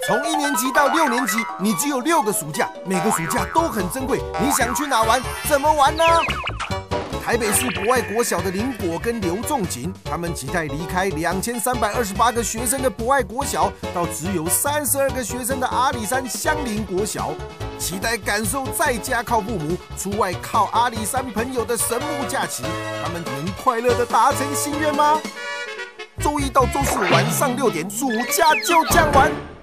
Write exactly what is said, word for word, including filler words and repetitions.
从一年级到六年级，你只有六个暑假，每个暑假都很珍贵。你想去哪玩？怎么玩呢？台北市博爱国小的林果跟刘仲景，他们期待离开两千三百二十八个学生的博爱国小，到只有三十二个学生的阿里山香林国小，期待感受在家靠父母，出外靠阿里山朋友的神木假期。他们能快乐的达成心愿吗？周一到周四晚上六点，暑假就这样玩。